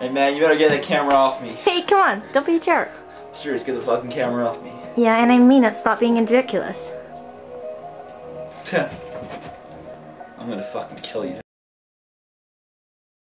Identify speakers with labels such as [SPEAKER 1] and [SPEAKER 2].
[SPEAKER 1] Hey man, you better get that camera off me.
[SPEAKER 2] Hey, come on, don't be a jerk.
[SPEAKER 1] Serious, get the fucking camera off me.
[SPEAKER 2] Yeah, and I mean it, stop being ridiculous.
[SPEAKER 1] I'm gonna fucking kill you.